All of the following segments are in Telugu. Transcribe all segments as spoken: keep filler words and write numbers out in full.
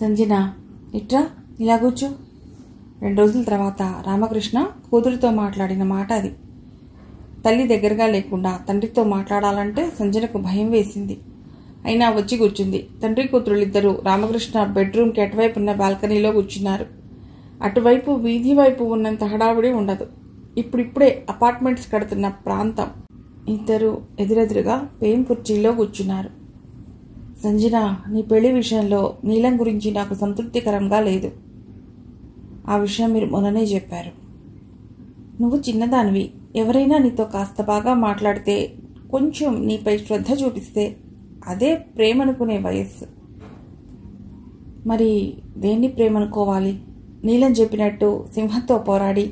సంజన, ఇట్రా, ఇలా కూర్చో. రెండు రోజుల తర్వాత రామకృష్ణ కూతురితో మాట్లాడిన మాట అది. తల్లి దగ్గరగా లేకుండా తండ్రితో మాట్లాడాలంటే సంజనకు భయం వేసింది. అయినా వచ్చి కూర్చుంది. తండ్రి కూతురులిద్దరూ రామకృష్ణ బెడ్రూమ్కి అటువైపు ఉన్న బాల్కనీలో కూర్చున్నారు. అటువైపు వీధి వైపు ఉన్నంత హడావుడి ఉండదు. ఇప్పుడిప్పుడే అపార్ట్మెంట్స్ కడుతున్న ప్రాంతం. ఇద్దరు ఎదురెదురుగా పేం కుర్చీలో కూర్చున్నారు. సంజన, నీ పెళ్లి విషయంలో నీలం గురించి నాకు సంతృప్తికరంగా లేదు. ఆ విషయం మీరు మొన్ననే చెప్పారు. నువ్వు చిన్నదానివి. ఎవరైనా నీతో కాస్త బాగా మాట్లాడితే, కొంచెం నీపై శ్రద్ధ చూపిస్తే అదే ప్రేమనుకునే వయస్సు. మరి దేన్ని ప్రేమనుకోవాలి? నీలం చెప్పినట్టు సింహంతో పోరాడి.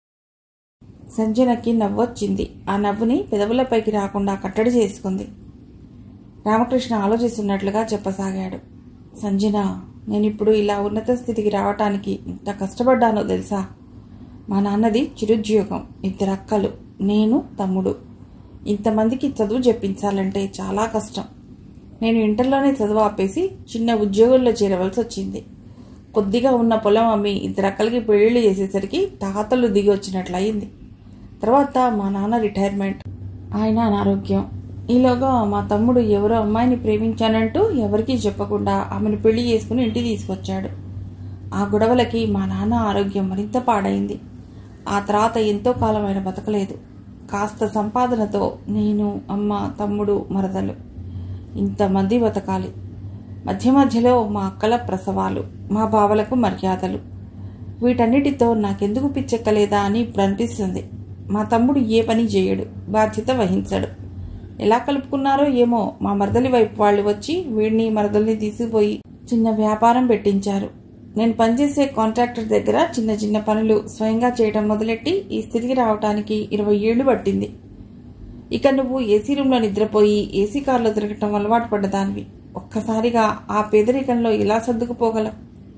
సంజనకి నవ్వొచ్చింది. ఆ నవ్వుని పెదవులపైకి రాకుండా కట్టడి చేసుకుంది. రామకృష్ణ ఆలోచిస్తున్నట్లుగా చెప్పసాగాడు. సంజన, నేనిప్పుడు ఇలా ఉన్నత స్థితికి రావటానికి ఇంత కష్టపడ్డానో తెలుసా? మా నాన్నది చిరుద్యోగం, ఇద్దరు అక్కలు, నేను, తమ్ముడు. ఇంతమందికి చదువు చెప్పించాలంటే చాలా కష్టం. నేను ఇంటర్లోనే చదువు ఆపేసి చిన్న ఉద్యోగంలో చేరవలసి వచ్చింది. కొద్దిగా ఉన్న పొలం అమ్మి ఇద్దరు అక్కలకి పెళ్లిళ్ళు చేసేసరికి తాతలు దిగి వచ్చినట్లయింది. తర్వాత మా నాన్న రిటైర్మెంట్, ఆయన అనారోగ్యం. ఈలోగా మా తమ్ముడు ఎవరో అమ్మాయిని ప్రేమించానంటూ ఎవరికీ చెప్పకుండా ఆమెను పెళ్లి చేసుకుని ఇంటికి తీసుకొచ్చాడు. ఆ గొడవలకి మా నాన్న ఆరోగ్యం మరింత పాడైంది. ఆ తర్వాత ఎంతో కాలం ఆయన బతకలేదు. కాస్త సంపాదనతో నేను, అమ్మ, తమ్ముడు, మరదలు ఇంతమంది బతకాలి. మధ్య మధ్యలో మా అక్కల ప్రసవాలు, మా బావలకు మర్యాదలు. వీటన్నిటితో నాకెందుకు పిచ్చెక్కలేదా అని ఇప్పుడు అనిపిస్తుంది. మా తమ్ముడు ఏ పని చేయడు, బాధ్యత వహించడు. ఎలా కలుపుకున్నారో ఏమో, మా మరదలి వైపు వాళ్ళు వచ్చి వీడిని మరదల్ని తీసుకుపోయి చిన్న వ్యాపారం పెట్టించారు. నేను పనిచేసే కాంట్రాక్టర్ దగ్గర చిన్న చిన్న పనులు స్వయంగా చేయడం మొదలెట్టి ఈ స్థితికి రావటానికి ఇరవై ఏళ్లు పట్టింది. ఇక నువ్వు ఏసీ రూమ్లో నిద్రపోయి ఏసీ కారులో తిరగటం అలవాటు పడ్డదానివి. ఒక్కసారిగా ఆ పేదరికంలో ఎలా సర్దుకుపోగలం?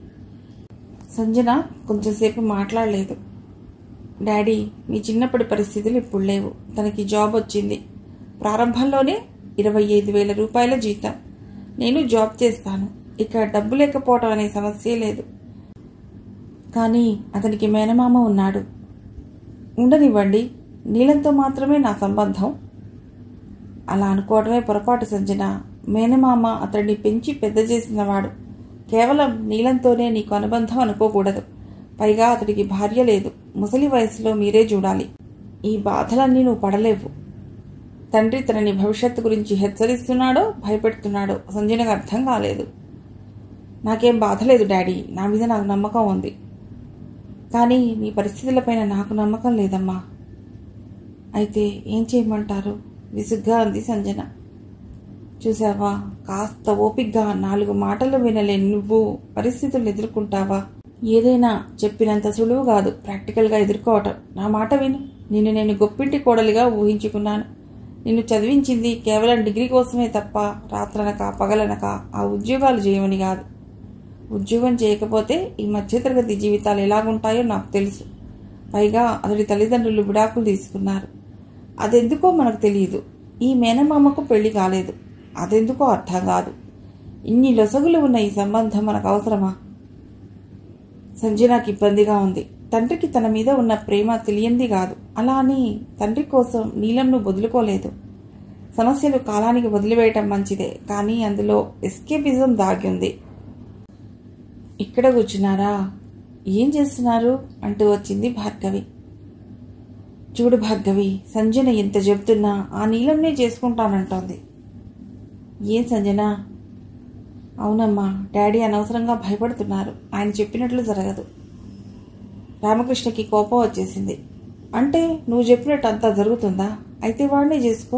సంజన కొంచెంసేపు మాట్లాడలేదు. డాడీ, మీ చిన్నప్పటి పరిస్థితులు ఇప్పుడు లేవు. తనకి జాబ్ వచ్చింది. ప్రారంభంలోనే ఇరవై ఐదు వేల రూపాయల జీతం. నేను జాబ్ చేస్తాను. ఇక డబ్బు లేకపోవటం అనే సమస్యే లేదు. కానీ అతనికి మేనమామ ఉన్నాడు. ఉండనివ్వండి, నీలంతో మాత్రమే నా సంబంధం. అలా అనుకోవడమే పొరపాటు సంజన. మేనమామ అతడిని పెంచి పెద్ద చేసినవాడు. కేవలం నీలంతోనే నీకు అనుబంధం అనుకోకూడదు. పైగా అతడికి భార్య లేదు. ముసలి వయసులో మీరే చూడాలి. ఈ బాధలన్నీ నువ్వు పడలేవు. తండ్రి తనని భవిష్యత్తు గురించి హెచ్చరిస్తున్నాడో భయపెడుతున్నాడో సంజనకు అర్థం కాలేదు. నాకేం బాధ లేదు డాడీ, నా మీద నాకు నమ్మకం ఉంది. కానీ నీ పరిస్థితులపైన నాకు నమ్మకం లేదమ్మా. అయితే ఏం చేయమంటారు? విసుగ్గా అంది సంజన. చూసావా, కాస్త ఓపిగ్గా నాలుగు మాటలు వినలేని నువ్వు పరిస్థితులు ఎదుర్కొంటావా? ఏదైనా చెప్పినంత సులువు కాదు ప్రాక్టికల్గా ఎదుర్కోవటం. నా మాట విను. నిన్ను నేను గొప్పింటి కోడలిగా ఊహించుకున్నాను. నిన్ను చదివించింది కేవలం డిగ్రీ కోసమే తప్ప రాత్రనక పగలనక ఆ ఉద్యోగాలు చేయమని కాదు. ఉద్యోగం చేయకపోతే ఈ మధ్యతరగతి జీవితాలు ఎలాగుంటాయో నాకు తెలుసు. పైగా అతడి తల్లిదండ్రులు విడాకులు తీసుకున్నారు. అదెందుకో మనకు తెలియదు. ఈ మేనమామకు పెళ్లి కాలేదు. అదెందుకో అర్థం కాదు. ఇన్ని లొసగులు ఉన్న ఈ సంబంధం మనకు అవసరమా? సంజనకి ఇబ్బందిగా ఉంది. తండ్రికి తన మీద ఉన్న ప్రేమ తెలియంది కాదు. అలా అని తండ్రి కోసం నీలంను వదులుకోలేదు. సమస్యలు కాలానికి వదిలివేయటం మంచిదే, కానీ అందులో ఎస్కేపిజం దాగి ఉంది. ఇక్కడ కూర్చున్నారా? ఏం చేస్తున్నారు అంటూ వచ్చింది భార్గవి. చూడు భార్గవి, సంజన ఎంత చెబుతున్నా ఆ నీలంనే చేసుకుంటానంటోంది. ఏం సంజన? అవునమ్మా, డాడీ అనవసరంగా భయపడుతున్నారు. ఆయన చెప్పినట్లు జరగదు. రామకృష్ణకి కోపం వచ్చేసింది. అంటే నువ్వు చెప్పినట్టు అంతా జరుగుతుందా? అయితే వాడినే చేసుకో.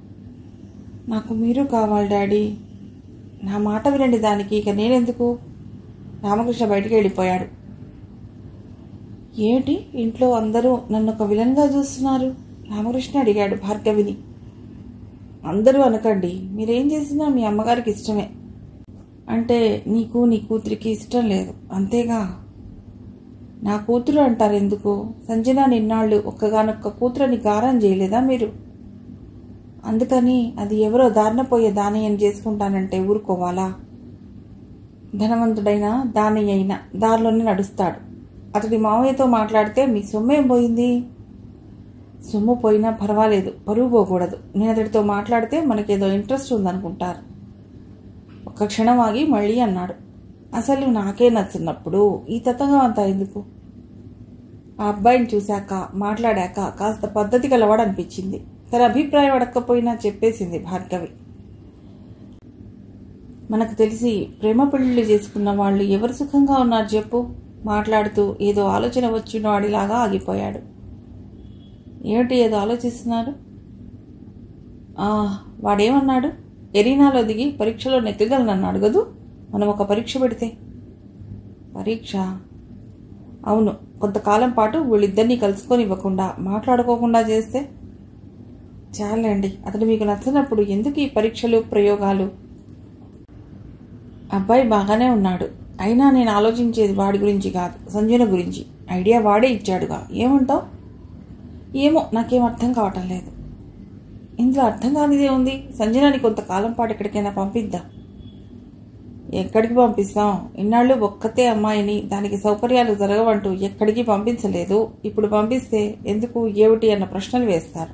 నాకు మీరు కావాలి డాడీ. నా మాట వినండి దానికి. ఇక నేనెందుకు? రామకృష్ణ బయటికి వెళ్ళిపోయాడు. ఏమిటి ఇంట్లో అందరూ నన్ను ఒక విలన్గా చూస్తున్నారు? రామకృష్ణ అడిగాడు భార్గవిని. అందరూ అనకండి. మీరేం చేసినా మీ అమ్మగారికి ఇష్టమే. అంటే నీకు నీ కూతురికి ఇష్టం లేదు అంతేగా? నా కూతురు అంటారు ఎందుకు? సంజన నిన్నాళ్ళు ఒక్కగానొక్క కూతురని గారం చేయలేదా మీరు? అందుకని అది ఎవరో దారిన పోయే దానయ్యని చేసుకుంటానంటే ఊరుకోవాలా? ధనవంతుడైన దాని అయినా దారిలోనే నడుస్తాడు. అతడి మావయ్యతో మాట్లాడితే మీ సొమ్మేం పోయింది? సొమ్ము పోయినా పర్వాలేదు, పరువు పోకూడదు. నేను అతడితో మాట్లాడితే మనకేదో ఇంట్రెస్ట్ ఉందనుకుంటారు. ఒక్క క్షణం ఆగి మళ్ళీ అన్నాడు, అసలు నాకే నచ్చినప్పుడు ఈ తతంగం అంతా ఎందుకు? ఆ అబ్బాయిని చూశాక మాట్లాడాక కాస్త పద్ధతి గలవాడు అనిపించింది. తన అభిప్రాయం అడగకపోయినా చెప్పేసింది భార్గవి. మనకు తెలిసి ప్రేమ పెళ్లిళ్ళు చేసుకున్న వాళ్ళు ఎవరు సుఖంగా ఉన్నారు చెప్పు? మాట్లాడుతూ ఏదో ఆలోచన వచ్చిన వాడిలాగా ఆగిపోయాడు. ఏమిటి ఏదో ఆలోచిస్తున్నారు? వాడేమన్నాడు? ఎరీనాలో దిగి పరీక్షలో నెగ్గగలనన్నాడు కదూ. మనం ఒక పరీక్ష పెడితే. పరీక్ష? అవును, కొంతకాలం పాటు వీళ్ళిద్దరినీ కలుసుకొని ఇవ్వకుండా మాట్లాడుకోకుండా చేస్తే. చాలండి, అతడు మీకు నచ్చినప్పుడు ఎందుకు ఈ పరీక్షలు ప్రయోగాలు? అబ్బాయి బాగానే ఉన్నాడు, అయినా నేను ఆలోచించేది వాడి గురించి కాదు, సంజన గురించి. ఐడియా వాడే ఇచ్చాడుగా, ఏమంటావు? ఏమో, నాకేం అర్థం కావటం లేదు. ఇందులో అర్థం కానిదే ఉంది. సంజనాని కొంతకాలం పాటు ఎక్కడికైనా పంపిద్దాం. ఎక్కడికి పంపిస్తాం? ఇన్నాళ్ళు ఒక్కతే అమ్మాయిని, దానికి సౌకర్యాలు జరగవంటూ ఎక్కడికి పంపించలేదు. ఇప్పుడు పంపిస్తే ఎందుకు, ఏమిటి అన్న ప్రశ్నలు వేస్తారు.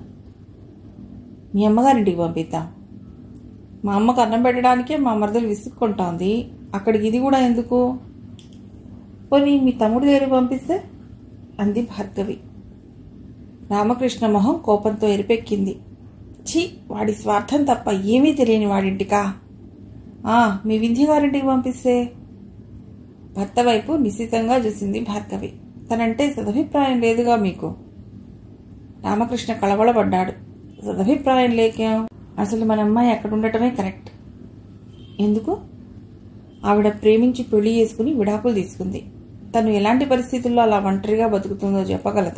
మీ అమ్మగారింటికి పంపిద్దాం. మా అమ్మకు అన్నం పెట్టడానికే మా మరదలు విసుక్కుంటోంది, అక్కడికి ఇది కూడా ఎందుకు? పోనీ మీ తమ్ముడి దగ్గరికి పంపిస్తే అంది భార్గవి. రామకృష్ణ మొహం కోపంతో ఎరిపెక్కింది. ఛీ, వాడి స్వార్థం తప్ప ఏమీ తెలియని వాడింటికా? ఆ మీ వింధ్య గారింటికి పంపిస్తే? భర్త వైపు నిశితంగా చూసింది భార్గవి. తనంటే సదభిప్రాయం లేదుగా మీకు? రామకృష్ణ కళవళపడ్డాడు. సదభిప్రాయం లేకేం? అసలు మన అమ్మాయి అక్కడ ఉండటమే కరెక్ట్. ఎందుకు? ఆవిడ ప్రేమించి పెళ్లి చేసుకుని విడాకులు తీసుకుంది. తను ఎలాంటి పరిస్థితుల్లో అలా ఒంటరిగా బతుకుతుందో చెప్పగలదు.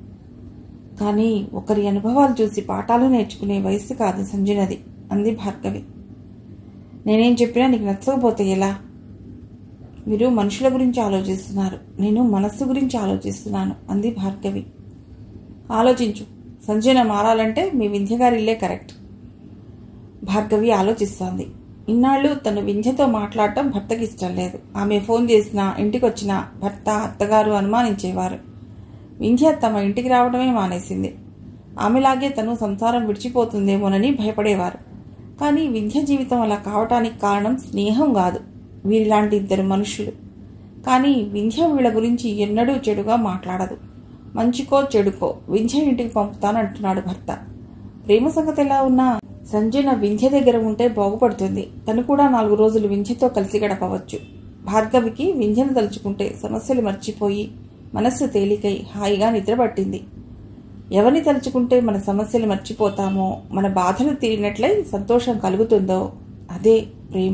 కానీ ఒకరి అనుభవాలు చూసి పాఠాలు నేర్చుకునే వయస్సు కాదు సంజనది, అంది భార్గవి. నేనేం చెప్పినా నీకు నచ్చకపోతే ఎలా? మీరు మనుషుల గురించి ఆలోచిస్తున్నారు, నేను మనస్సు గురించి ఆలోచిస్తున్నాను, అంది భార్గవి. ఆలోచించు. సంజన మారాలంటే మీ వింధ్యగారి ఇల్లే కరెక్ట్. భార్గవి ఆలోచిస్తోంది. ఇన్నాళ్ళు తను వింధ్యతో మాట్లాడటం భర్తకి ఇష్టం లేదు. ఆమె ఫోన్ చేసినా ఇంటికి వచ్చినా భర్త అత్తగారు అనుమానించేవారు. వింధ్య తమ ఇంటికి రావడమే మానేసింది. ఆమెలాగే తను సంసారం విడిచిపోతుందేమోనని భయపడేవారు. కానీ వింధ్య జీవితం అలా కావటానికి కారణం స్నేహం కాదు, వీరిలాంటి ఇద్దరు మనుషులు. కానీ వింధ్య వీళ్ళ గురించి ఎన్నడూ చెడుగా మాట్లాడదు. మంచికో చెడుకో వింధ్య ఇంటికి పంపుతానంటున్నాడు భర్త. ప్రేమ సంగతి ఎలా ఉన్నా సంజన వింధ్య దగ్గర ఉంటే బాగుపడుతుంది. తను కూడా నాలుగు రోజులు వింధ్యతో కలిసి గడపవచ్చు. భార్గవికి వింధ్యను తలుచుకుంటే సమస్యలు మర్చిపోయి మనస్సు తేలికై హాయిగా నిద్రపట్టింది. ఎవరిని తలుచుకుంటే మన సమస్యలు మర్చిపోతామో, మన బాధలు తీరినట్లయి సంతోషం కలుగుతుందో అదే ప్రేమ.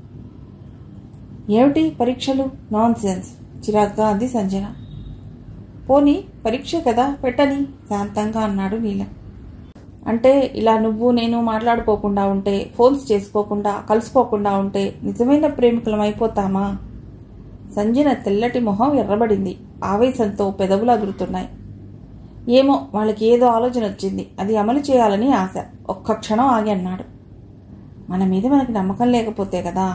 ఏమిటి పరీక్షలు? నాన్ సెన్స్, చిరాగ్గా అంది సంజన. పోనీ పరీక్ష కదా, పెట్టని శాంతంగా అన్నాడు నీలం. అంటే ఇలా నువ్వు నేను మాట్లాడుకోకుండా ఉంటే, ఫోన్స్ చేసుకోకుండా కలుసుకోకుండా ఉంటే నిజమైన ప్రేమికులం అయిపోతామా? సంజన తెల్లటి మొహం ఎర్రబడింది. ఆవేశంతో పెదవులు అదురుతున్నాయి. ఏమో, వాళ్ళకి ఏదో ఆలోచన వచ్చింది, అది అమలు చేయాలని ఆశ. ఒక్క క్షణం ఆగి అన్నాడు, మన మీద మనకి నమ్మకం లేకపోతే కదా.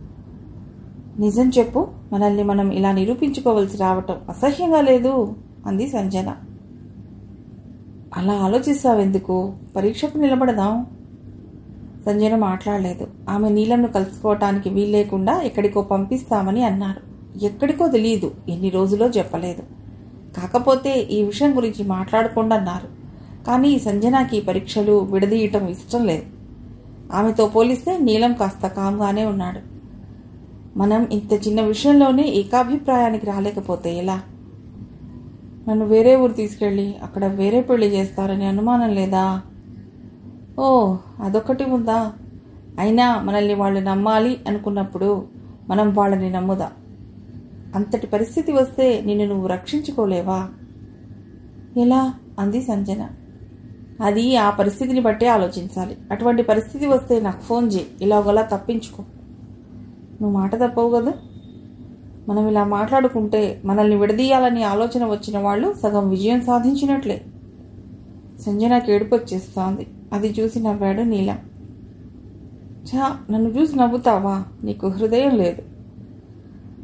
నిజం చెప్పు, మనల్ని మనం ఇలా నిరూపించుకోవలసి రావటం అసహ్యంగా లేదు, అంది సంజన. అలా ఆలోచిస్తావెందుకు? పరీక్షకు నిలబడదాం. సంజన మాట్లాడలేదు. ఆమె నీలంను కలుసుకోవటానికి వీల్లేకుండా ఎక్కడికో పంపిస్తామని అన్నారు. ఎక్కడికో తెలియదు, ఎన్ని రోజులో చెప్పలేదు. కాకపోతే ఈ విషయం గురించి మాట్లాడకుండా అన్నారు. కానీ సంజనాకి పరీక్షలు విడదీయటం ఇష్టం లేదు. ఆమెతో పోలిస్తే నీలం కాస్త కామ్గానే ఉన్నాడు. మనం ఇంత చిన్న విషయంలోనే ఏకాభిప్రాయానికి రాలేకపోతే ఎలా? నన్ను వేరే ఊరు తీసుకెళ్ళి అక్కడ వేరే పెళ్లి చేస్తారని అనుమానం లేదా? ఓ, అదొక్కటి ఉందా? అయినా మనల్ని వాళ్ళు నమ్మాలి అనుకున్నప్పుడు మనం వాళ్ళని నమ్ముదా? అంతటి పరిస్థితి వస్తే నిన్ను నువ్వు రక్షించుకోలేవా? ఎలా? అంది సంజన. అది ఆ పరిస్థితిని బట్టే ఆలోచించాలి. అటువంటి పరిస్థితి వస్తే నాకు ఫోన్ చేయి, ఇలాగోలా తప్పించుకో. నువ్వు మాట తప్పవు కదా. మనం ఇలా మాట్లాడుకుంటే మనల్ని విడదీయాలని ఆలోచన వచ్చిన వాళ్ళు సగం విజయం సాధించినట్లే. సంజనకి ఏడుపు వచ్చేస్తోంది. అది చూసి నవ్వాడు నీలం. చా, నన్ను చూసి నవ్వుతావా? నీకు హృదయం లేదు.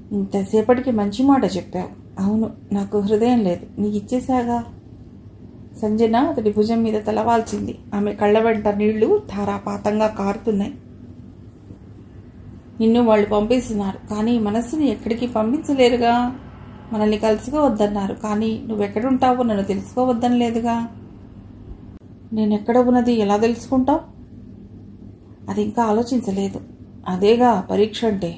ఇంతసేపటికి మంచి మాట చెప్పావు. అవును, నాకు హృదయం లేదు, నీకు ఇచ్చేశాగా. సంజన అతడి భుజం మీద తలవాల్చింది. ఆమె కళ్ళ వెంట నీళ్లు ధారాపాతంగా కారుతున్నాయి. నిన్ను వాళ్ళు పంపిస్తున్నారు, కానీ మనస్సుని ఎక్కడికి పంపించలేరుగా. మనల్ని కలుసుకోవద్దన్నారు, కానీ నువ్వెక్కడుంటావో నన్ను తెలుసుకోవద్దని లేదుగా. నేనెక్కడ ఉన్నది ఎలా తెలుసుకుంటావు? అది ఇంకా ఆలోచించలేదు. అదేగా పరీక్ష అంటే.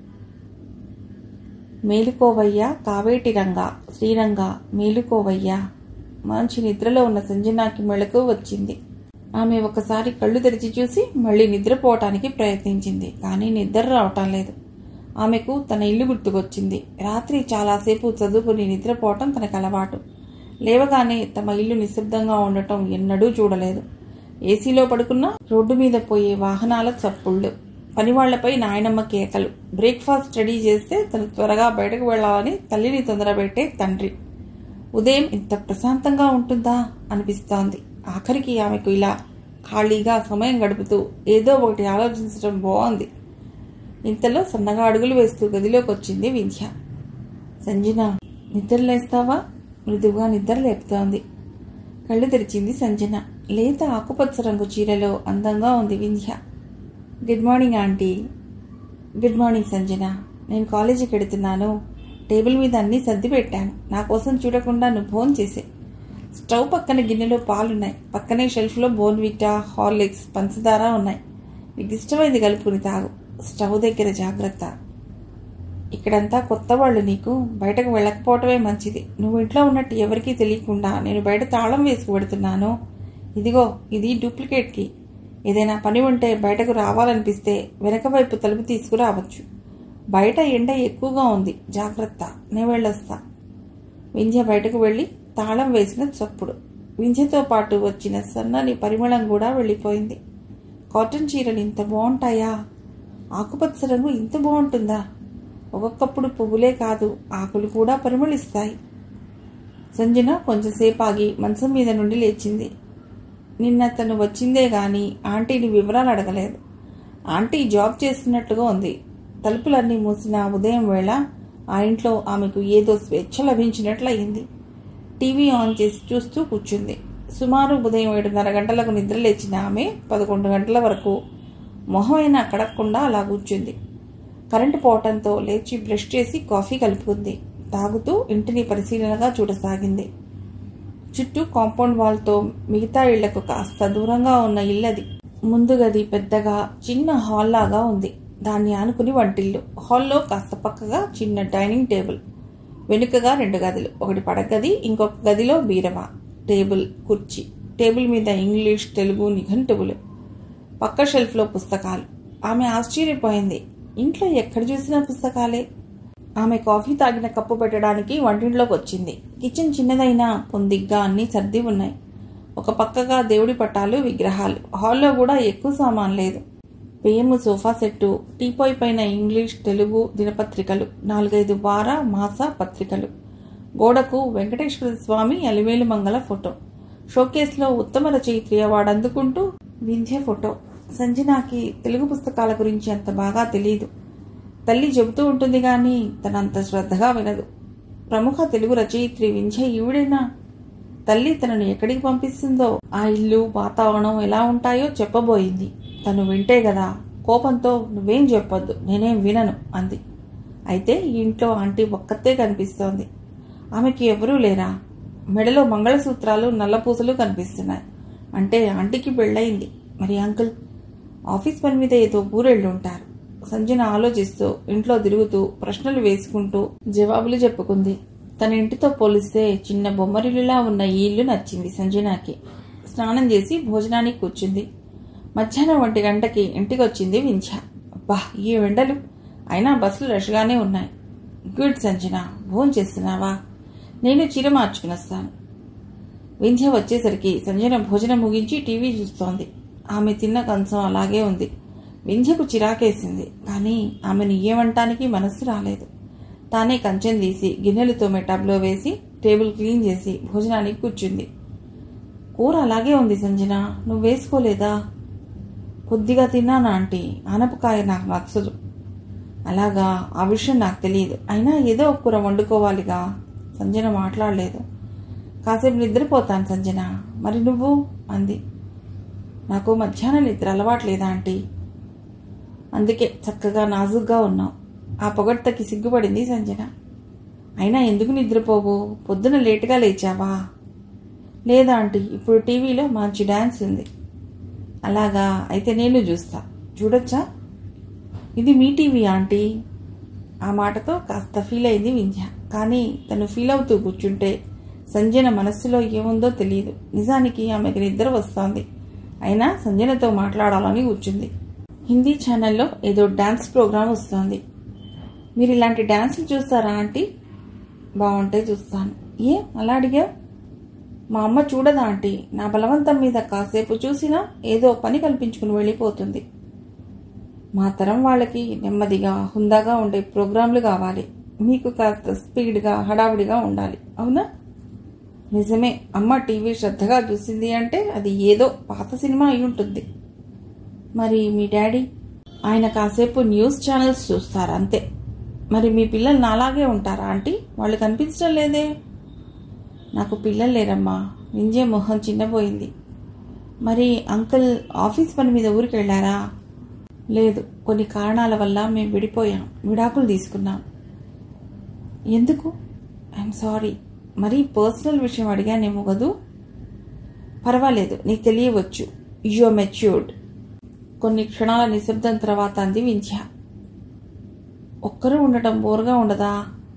మేలుకోవయ్యా కావేటి రంగా శ్రీరంగా మేలుకోవయ్యా. మంచి నిద్రలో ఉన్న సంజనాకి మెళకువ వచ్చింది. ఆమె ఒకసారి కళ్ళు తెరిచి చూసి మళ్ళీ నిద్రపోవటానికి ప్రయత్నించింది, కానీ నిద్ర రావటం లేదు. ఆమెకు తన ఇల్లు గుర్తుకొచ్చింది. రాత్రి చాలాసేపు చదువుకుని నిద్రపోవటం తనకు అలవాటు. లేవగానే తమ ఇల్లు నిశ్శబ్దంగా ఉండటం ఎన్నడూ చూడలేదు. ఏసీలో పడుకున్నా రోడ్డు మీద పోయే వాహనాల చప్పుళ్ళు, పనివాళ్లపై నాయనమ్మ కేకలు, బ్రేక్ఫాస్ట్ రెడీ చేస్తే తను త్వరగా బయటకు వెళ్లాలని తల్లిని తొందరబెట్టే తండ్రి. ఉదయం ఇంత ప్రశాంతంగా ఉంటుందా అనిపిస్తోంది. ఆఖరికి ఆమెకు ఇలా ఖాళీగా సమయం గడుపుతూ ఏదో ఒకటి ఆలోచించడం బాగుంది. ఇంతలో సన్నగా అడుగులు వేస్తూ గదిలోకి వచ్చింది వింధ్య. సంజన, నిద్రలేస్తావా? మృదువుగా నిద్ర లేపుతోంది. కళ్ళు తెరిచింది సంజన. లేత ఆకుపచ్చ రంగు చీరలో అందంగా ఉంది Vindhya. Good morning aunty. Good morning Sanjana. నేను కాలేజీకి వెడుతున్నాను. టేబుల్ మీద అన్నీ సర్ది పెట్టాను. నా కోసం చూడకుండా నువ్వు భోన్ చేసే. స్టవ్ పక్కన గిన్నెలో పాలున్నాయి. పక్కనే షెల్ఫ్లో బోర్న్విటా, హార్లిక్స్, పంచదార ఉన్నాయి. నీకు ఇష్టమైంది కలుపుకుని తాగు. స్టవ్ దగ్గర జాగ్రత్త. ఇక్కడంతా కొత్త వాళ్ళు, నీకు బయటకు వెళ్ళకపోవటమే మంచిది. నువ్వు ఇంట్లో ఉన్నట్టు ఎవరికీ తెలియకుండా నేను బయట తాళం వేసుకు పెడుతున్నాను. ఇదిగో, ఇది డూప్లికేట్కి. ఏదైనా పని ఉంటే బయటకు రావాలనిపిస్తే వెనక వైపు తలుపు తీసుకురావచ్చు. బయట ఎండ ఎక్కువగా ఉంది, జాగ్రత్త. నేను వెళ్ళొస్తా. వింధ్య బయటకు వెళ్ళి తాళం వేసిన చప్పుడు. వింధ్యతో పాటు వచ్చిన సన్నని పరిమళం కూడా వెళ్ళిపోయింది. కాటన్ చీరలు ఇంత బాగుంటాయా? ఆకుపచ్చ రంగు ఇంత బాగుంటుందా? ఒక్కొక్కప్పుడు పువ్వులే కాదు, ఆకులు కూడా పరిమళిస్తాయి. సంజన కొంచెంసేపు ఆగి మంచం మీద నుండి లేచింది. నిన్న తను వచ్చిందే గాని ఆంటీని వివరాలు అడగలేదు. ఆంటీ జాబ్ చేస్తున్నట్టుగా ఉంది. తలుపులన్నీ మూసిన ఉదయం వేళ ఆ ఇంట్లో ఆమెకు ఏదో స్వేచ్ఛ లభించినట్లయింది. టీవీ ఆన్ చేసి చూస్తూ కూర్చుంది. సుమారు ఉదయం ఏడున్నర గంటలకు నిద్ర లేచిన ఆమె పదకొండు గంటల వరకు మొహమైనా కడగకుండా అలా కూర్చుంది. కరెంటు పోవటంతో లేచి బ్రష్ చేసి కాఫీ కలుపుకుంది. తాగుతూ ఇంటిని పరిశీలనగా చూడసాగింది. చుట్టూ కాంపౌండ్ వాల్తో మిగతా ఇళ్లకు కాస్త దూరంగా ఉన్న ఇల్లది. ముందు గది పెద్దగా చిన్న హాల్ లాగా ఉంది. దాన్ని ఆనుకుని వంటిల్లు. హాల్లో కాస్త పక్కగా చిన్న డైనింగ్ టేబుల్. వెనుకగా రెండు గదులు. ఒకటి పడగది, ఇంకొక గదిలో బీరవా, టేబుల్, కుర్చీ. టేబుల్ మీద ఇంగ్లీష్, తెలుగు నిఘంటువులు. పక్క షెల్ఫ్లో పుస్తకాలు. ఆమె ఆశ్చర్యపోయింది. ఇంట్లో ఎక్కడ చూసినా పుస్తకాలే. ఆమె కాఫీ తాగిన కప్పు పెట్టడానికి వంటింట్లోకి వచ్చింది. కిచెన్ చిన్నదైనా పొందిగ్గా అన్నీ సర్ది ఉన్నాయి. ఒక పక్కగా దేవుడి పటాలు, విగ్రహాలు. హాల్లో కూడా ఎక్కువ సామాన్ లేదు. పేము సోఫా సెట్టు, టీపాయ్ పైన ఇంగ్లీష్, తెలుగు దినపత్రికలు, నాలుగైదు వార మాస పత్రికలు. గోడకు వెంకటేశ్వర స్వామి అలివేలు మంగళ ఫోటో. షోకేస్లో ఉత్తమ రచయిత్రి అవార్డు అందుకుంటూ వింధ్య ఫోటో. సంజనాకి తెలుగు పుస్తకాల గురించి అంత బాగా తెలియదు. తల్లి చెబుతూ ఉంటుంది కానీ తనంత శ్రద్ధగా వినదు. ప్రముఖ తెలుగు రచయిత్రి వింధ్య ఈవిడేనా? తల్లి తనను ఎక్కడికి పంపిస్తుందో, ఆ ఇల్లు వాతావరణం ఎలా ఉంటాయో చెప్పబోయింది. తను వింటే గదా. కోపంతో నువ్వేం చెప్పొద్దు, నేనేం వినను అంది. అయితే ఈ ఇంట్లో ఆంటీ ఒక్కతే కనిపిస్తోంది. ఆమెకి ఎవరూ లేరా? మెడలో మంగళసూత్రాలు, నల్లపూసలు కనిపిస్తున్నాయి. అంటే ఆంటీకి పెళ్ళయింది. మరి అంకుల్? ఆఫీస్ పని మీద ఏదో ఊరెళ్ళుంటారు. సంజన ఆలోచిస్తూ ఇంట్లో తిరుగుతూ ప్రశ్నలు వేసుకుంటూ జవాబులు చెప్పుకుంది. తన ఇంటితో పోలిస్తే చిన్న బొమ్మరిల్లులా ఉన్న ఈ ఇల్లు నచ్చింది సంజనాకి. స్నానం చేసి భోజనానికి కూర్చుంది. మధ్యాహ్నం ఒంటి గంటకి ఇంటికి వచ్చింది వింధ్య. అబ్బా, ఈ ఎండలు! అయినా బస్సులు రష్గానే ఉన్నాయి. గుడ్ సంజన, భోజనం చేస్తున్నావా? నేను చీర మార్చుకుని వస్తాను. వింధ్య వచ్చేసరికి సంజన భోజనం ముగించి టీవీ చూస్తోంది. ఆమె తిన్న కంచం అలాగే ఉంది. వింధ్యకు చిరాకేసింది, కానీ ఆమెను ఏమంటానికి మనస్సు రాలేదు. తానే కంచెం తీసి గిన్నెలతో మెటాబ్లో వేసి టేబుల్ క్లీన్ చేసి భోజనానికి కూర్చుంది. కూర అలాగే ఉంది సంజన, నువ్వు వేసుకోలేదా? కొద్దిగా తిన్నాను ఆంటీ, ఆనపకాయ నాకు నచ్చదు. అలాగా, ఆ విషయం నాకు తెలియదు. అయినా ఏదో ఒక కూర వండుకోవాలిగా. సంజన మాట్లాడలేదు. కాసేపు నిద్రపోతాను సంజన. మరి నువ్వు? అంది. నాకు మధ్యాహ్నం నిద్ర అలవాట్లేదా ఆంటీ? అందుకే చక్కగా నాజుగ్గా ఉన్నావు. ఆ పొగడ్తకి సిగ్గుపడింది సంజన. అయినా ఎందుకు నిద్రపోవు? పొద్దున లేటుగా లేచావా? లేదా ఆంటీ, ఇప్పుడు టీవీలో మంచి డ్యాన్స్ ఉంది. అలాగా, అయితే నేను చూస్తా. చూడొచ్చా? ఇది మీ టీవీ ఆంటీ. ఆ మాటతో కాస్త ఫీల్ అయింది వింధ్య. కానీ తను ఫీల్ అవుతూ కూర్చుంటే సంజన మనస్సులో ఏముందో తెలియదు. నిజానికి ఆమెకి నిద్ర వస్తోంది. అయినా సంజనతో మాట్లాడాలని కూర్చుంది. హిందీ ఛానల్లో ఏదో డ్యాన్స్ ప్రోగ్రాం వస్తోంది. మీరు ఇలాంటి డ్యాన్సులు చూస్తారా ఆంటీ? బాగుంటే చూస్తాను. ఏ అలా అడిగా? మా అమ్మ చూడదా ఆంటీ? నా బలవంతం మీద కాసేపు చూసినా ఏదో పని కల్పించుకుని వెళ్ళిపోతుంది. మా తరం వాళ్ళకి నెమ్మదిగా హుందాగా ఉండే ప్రోగ్రాంలు కావాలి. మీకు కాస్త స్పీడ్గా హడావిడిగా ఉండాలి. అవునా? నిజమే. అమ్మ టీవీ శ్రద్ధగా చూసింది అంటే అది ఏదో పాత సినిమా అయి ఉంటుంది. మరి మీ డాడీ? ఆయన కాసేపు న్యూస్ ఛానల్స్ చూస్తారు అంతే. మరి మీ పిల్లలు నాలాగే ఉంటారా ఆంటీ? వాళ్ళు కనిపించడం లేదే. నాకు పిల్లలు లేరమ్మా. వింజే మొహం చిన్నపోయింది. మరి అంకుల్ ఆఫీస్ పని మీద ఊరికి వెళ్ళారా? లేదు, కొన్ని కారణాల వల్ల మేము విడిపోయాం. విడాకులు తీసుకున్నాం. ఎందుకు? I'm sorry. మరీ పర్సనల్ విషయం అడిగానేమో కదూ? పర్వాలేదు, నీకు తెలియవచ్చు. You matured. కొన్ని క్షణాల నిశ్శబ్దం తర్వాత అంది వింధ్య. ఒక్కరూ ఉండటం బోరుగా ఉండదా?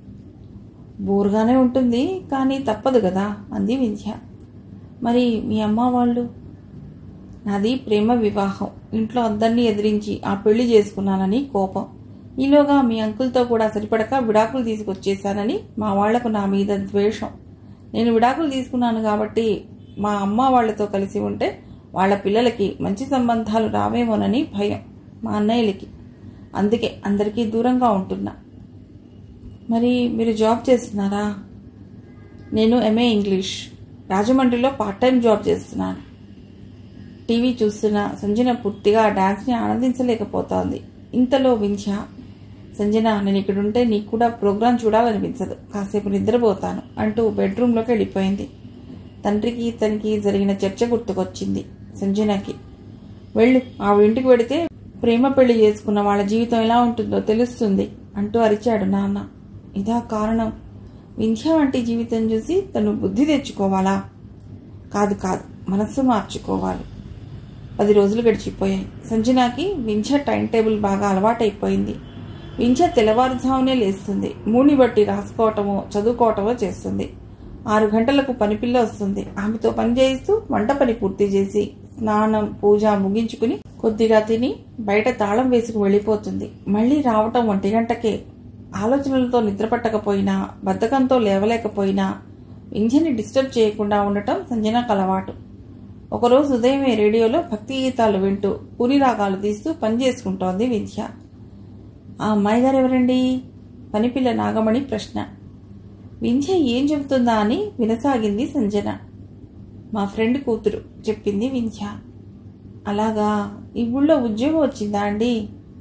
బోరుగానే ఉంటుంది, కానీ తప్పదు కదా అంది వింధ్య. మరి మీ అమ్మ వాళ్ళు? నాది ప్రేమ వివాహం. ఇంట్లో అందరినీ ఎదిరించి ఆ పెళ్లి చేసుకున్నానని కోపం. ఈలోగా మీ అంకుల్తో కూడా సరిపడక విడాకులు తీసుకొచ్చేశానని మా వాళ్లకు నా మీద ద్వేషం. నేను విడాకులు తీసుకున్నాను కాబట్టి మా అమ్మ వాళ్లతో కలిసి ఉంటే వాళ్ల పిల్లలకి మంచి సంబంధాలు రావేమోనని భయం మా అన్నయ్యలకి. అందుకే అందరికీ దూరంగా ఉంటున్నా. మరి మీరు జాబ్ చేస్తున్నారా? నేను ఎంఏ ఇంగ్లీష్ రాజమండ్రిలో పార్ట్ టైం జాబ్ చేస్తున్నాను. టీవీ చూస్తున్న సంజన పూర్తిగా డాన్స్ని ఆనందించలేకపోతోంది. ఇంతలో వింధ్య, సంజన, నేను ఇక్కడుంటే నీకు కూడా ప్రోగ్రాం చూడాలనిపించదు. కాసేపు నిద్రపోతాను అంటూ బెడ్రూమ్లోకి వెళ్ళిపోయింది. తండ్రికి తనకి జరిగిన చర్చ గుర్తుకొచ్చింది సంజనకి. వెళ్ళు, ఆవిడింటికి వెడితే ప్రేమ పెళ్లి చేసుకున్న వాళ్ళ జీవితం ఎలా ఉంటుందో తెలుస్తుంది అంటూ అరిచాడు నాన్న. ఇదా కారణం? వింధ్య వంటి జీవితం చూసి తను బుద్ధి తెచ్చుకోవాలా? కాదు కాదు, మనస్సు మార్చుకోవాలి. పది రోజులు గడిచిపోయాయి. సంజనాకి వింధ్య టైం టేబుల్ బాగా అలవాటైపోయింది. వింధ్య తెల్లవారుజామునే లేస్తుంది. మూని బట్టి రాసుకోవటమో చదువుకోవటమో చేస్తుంది. ఆరు గంటలకు పనిపిల్ల వస్తుంది. ఆమెతో పని చేయిస్తూ వంట పని పూర్తి చేసి స్నానం పూజ ముగించుకుని కొద్దిగా తిని బయట తాళం వేసుకు వెళ్ళిపోతుంది. మళ్లీ రావటం ఒంటి గంటకే. ఆలోచనలతో నిద్రపట్టకపోయినా బద్ధకంతో లేవలేకపోయినా వింధ్యని డిస్టర్బ్ చేయకుండా ఉండటం సంజనకు అలవాటు. ఒకరోజు ఉదయమే రేడియోలో భక్తి గీతాలు వింటూ పుని రాగాలు తీస్తూ పని చేసుకుంటోంది వింధ్య. ఆ అమ్మాయి గారు ఎవరండి? పనిపిల్ల నాగమణి ప్రశ్న. వింధ్య ఏం చెబుతుందా అని వినసాగింది సంజన. మా ఫ్రెండ్ కూతురు చెప్పింది వింధ్య. అలాగా, ఈ ఊళ్ళో ఉద్యోగం వచ్చిందా అండి?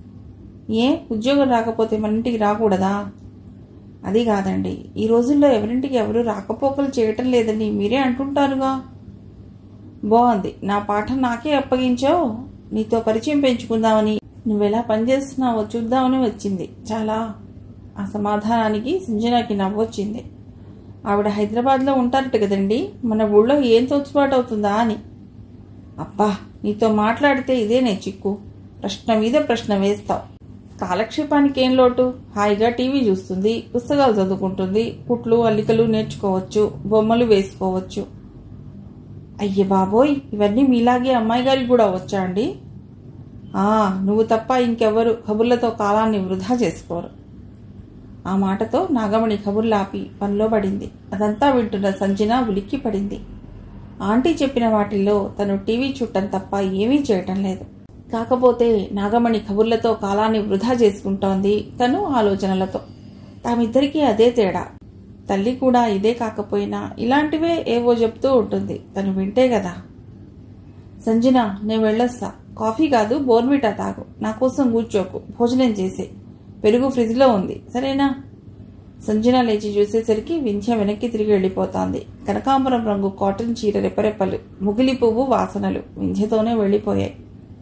ఏ, ఉద్యోగం రాకపోతే మన ఇంటికి రాకూడదా? అది కాదండి, ఈ రోజుల్లో ఎవరింటికి ఎవరు రాకపోకలు చేయటం లేదని మీరే అంటుంటారుగా. బాగుంది, నా పాఠం నాకే అప్పగించావు. నీతో పరిచయం పెంచుకుందామని, నువ్వెలా పనిచేస్తున్నావో చూద్దామని వచ్చింది. చాలా. ఆ సమాధానానికి సంజనకి నవ్వొచ్చింది. ఆవిడ హైదరాబాద్లో ఉంటారట కదండి, మన ఊళ్ళో ఏం తోచుబాటు అవుతుందా అని. అబ్బా, నీతో మాట్లాడితే ఇదేనే చిక్కు. ప్రశ్న మీద ప్రశ్న వేస్తావు. కాలక్షేపానికి ఏం లోటు? హాయిగా టీవీ చూస్తుంది, పుస్తకాలు చదువుకుంటుంది, కుట్లు అల్లికలు నేర్చుకోవచ్చు, బొమ్మలు వేసుకోవచ్చు. అయ్య బాబోయ్, ఇవన్నీ మీలాగే అమ్మాయి గారికి కూడా వచ్చా అండి? ఆ, నువ్వు తప్ప ఇంకెవ్వరు కబుర్లతో కాలాన్ని వృధా చేసుకోరు. ఆ మాటతో నాగమణి కబుర్లాపి పనిలో పడింది. అదంతా వింటున్న సంజన ఉలిక్కి పడింది. ఆంటీ చెప్పిన వాటిల్లో తను టీవీ చూడటం తప్ప ఏమీ చేయటం లేదు. కాకపోతే నాగమణి కబుర్లతో కాలాన్ని వృధా చేసుకుంటోంది, తను ఆలోచనలతో. తామిద్దరికీ అదే తేడా. తల్లి కూడా ఇదే కాకపోయినా ఇలాంటివే ఏవో చెప్తూ ఉంటుంది. తను వింటే కదా. సంజన, నేను వెళ్ళొస్తా. కాఫీ కాదు బోర్మిటా తాగు. నా కోసం కూర్చోకు, భోజనం చేసే. పెరుగు ఫ్రిడ్జ్లో ఉంది, సరేనా? సంజన లేచి చూసేసరికి వింధ్య వెనక్కి తిరిగి వెళ్ళిపోతోంది. కనకాంబరం రంగు కాటన్ చీర రెపరెపలు, ముగిలి పువ్వు వాసనలు వింధ్యతోనే వెళ్ళిపోయాయి.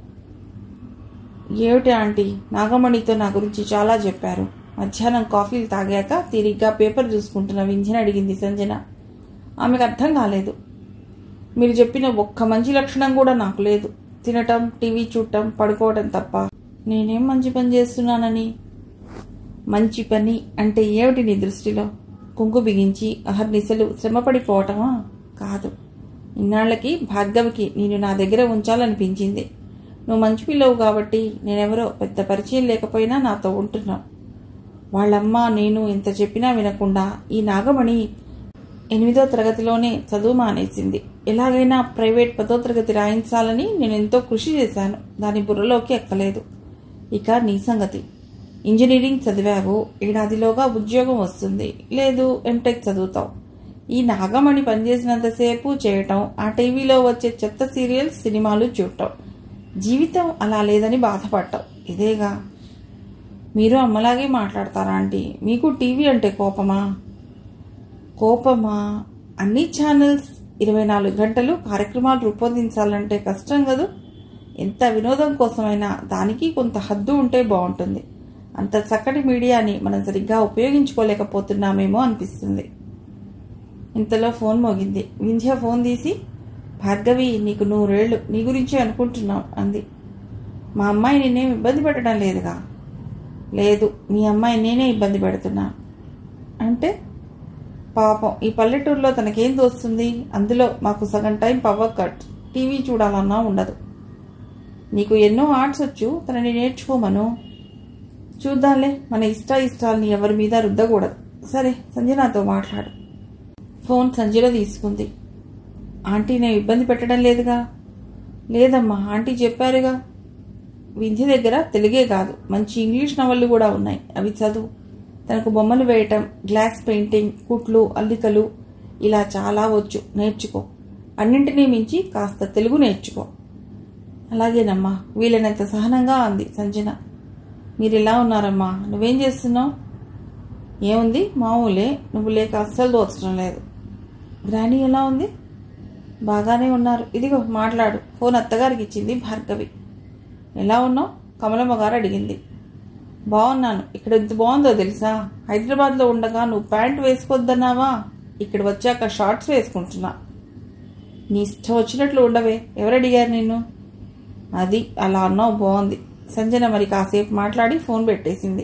ఏమిటి ఆంటీ, నాగమణితో నా గురించి చాలా చెప్పారు. మధ్యాహ్నం కాఫీలు తాగాక తిరిగ్గా పేపర్ చూసుకుంటున్న వింధ్యని అడిగింది సంజన. ఆమెకు అర్థం కాలేదు. మీరు చెప్పిన ఒక్క మంచి లక్షణం కూడా నాకు లేదు. తినటం, టీవీ చూడటం, పడుకోవటం తప్ప. నేనేం మంచి పని చేస్తున్నానని? మంచి పని అంటే ఏమిటి నీ దృష్టిలో? కుంకు బిగించి అహర్నిశలు శ్రమపడిపోవటమా? కాదు. ఇన్నాళ్లకి భార్గవికి నేను నా దగ్గర ఉంచాలనిపించింది. నువ్వు మంచి పిల్లవు కాబట్టి నేనెవరో పెద్ద పరిచయం లేకపోయినా నాతో ఉంటున్నావు. వాళ్ళమ్మ నేను ఇంత చెప్పినా వినకుండా ఈ నాగమణి ఎనిమిదో తరగతిలోనే చదువు మానేసింది. ఎలాగైనా ప్రైవేట్ పదో తరగతి రాయించాలని నేను ఎంతో కృషి చేశాను. దాని బుర్రలోకి ఎక్కలేదు. ఇక నీ సంగతి. ఇంజనీరింగ్ చదివావు, ఏడాదిలోగా ఉద్యోగం వస్తుంది, లేదు ఎంటెక్ చదువుతావు. ఈ నాగమణి పనిచేసినంతసేపు చేయటం, ఆ టీవీలో వచ్చే చెత్త సీరియల్స్, సినిమాలు చూడటం. జీవితం అలా లేదని బాధపడటం. ఇదేగా. మీరు అమ్మలాగే మాట్లాడతారా ఆంటీ? మీకు టీవీ అంటే కోపమా? కోపమా? అన్ని ఛానల్స్ ఇరవై నాలుగు గంటలు కార్యక్రమాలు రూపొందించాలంటే కష్టం కదూ. ఎంత వినోదం కోసమైనా దానికి కొంత హద్దు ఉంటే బాగుంటుంది. అంత చక్కటి మీడియాని మనం సరిగ్గా ఉపయోగించుకోలేకపోతున్నామేమో అనిపిస్తుంది. ఇంతలో ఫోన్ మోగింది. వింధ్య ఫోన్ తీసి, భార్గవి, నీకు నూరేళ్లు, నీ గురించే అనుకుంటున్నాం అంది. మా అమ్మాయి నేనేం ఇబ్బంది పెట్టడం లేదుగా. లేదు, మీ అమ్మాయి నేనే ఇబ్బంది పెడుతున్నా. అంటే? పాపం ఈ పల్లెటూరులో తనకేం తోస్తుంది? అందులో మాకు సగం టైం పవర్ కట్, టీవీ చూడాలన్నా ఉండదు. నీకు ఎన్నో ఆర్ట్స్ వచ్చు, తనని నేర్చుకోమను. చూద్దాంలే, మన ఇష్ట ఇష్టాలని ఎవరి మీద రుద్దకూడదు. సరే, సంజనాతో మాట్లాడు. ఫోన్ సంజన తీసుకుంది. ఆంటీ నేను ఇబ్బంది పెట్టడం లేదుగా. లేదమ్మా, ఆంటీ చెప్పారుగా. వింధ్య దగ్గర తెలుగే కాదు, మంచి ఇంగ్లీష్ నవళ్ళు కూడా ఉన్నాయి, అవి చదువు. తనకు బొమ్మలు వేయటం, గ్లాస్ పెయింటింగ్, కుట్లు, అల్లికలు ఇలా చాలా వచ్చు, నేర్చుకో. అన్నింటినీ మించి కాస్త తెలుగు నేర్చుకో. అలాగేనమ్మా, వీలైనంత సహనంగా అంది సంజన. మీరు ఇలా ఉన్నారమ్మా, నువ్వేం చేస్తున్నావు? ఏముంది, మామూలే. నువ్వు లేక అస్సలు దోచడం లేదు. గ్రానీ ఎలా ఉంది? బాగానే ఉన్నారు. ఇదిగో మాట్లాడు. ఫోన్ అత్తగారికి ఇచ్చింది భార్గవి. ఎలా ఉన్నావు? కమలమ్మ గారు అడిగింది. బాగున్నాను. ఇక్కడ ఎంత బాగుందో తెలుసా? హైదరాబాద్లో ఉండగా నువ్వు ప్యాంట్ వేసుకోవద్దన్నావా? ఇక్కడ వచ్చాక షార్ట్స్ వేసుకుంటున్నా. నీ ఇష్టం వచ్చినట్లు ఉండవే. ఎవరడిగారు నిన్ను? అది అలా అన్నావు, బాగుంది. సంజన మరి కాసేపు మాట్లాడి ఫోన్ పెట్టేసింది.